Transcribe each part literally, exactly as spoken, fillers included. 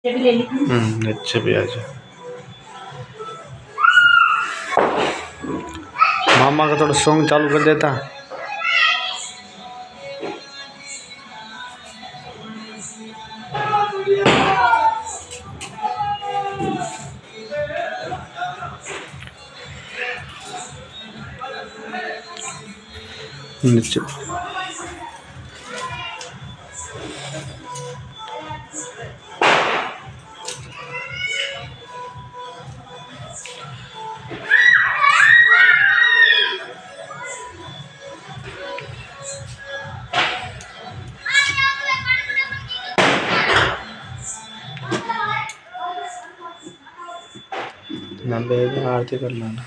हम्म अच्छे प्याज। मामा का थोड़ा सॉन्ग चालू कर देता। नीचे नब्बे आरती कर लाना।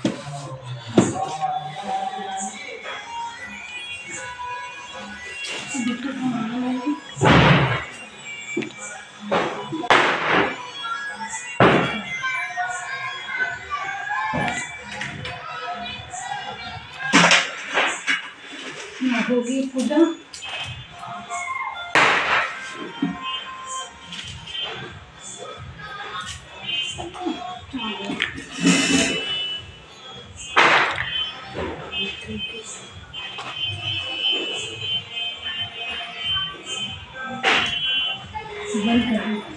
होगी पूजा। बंद कर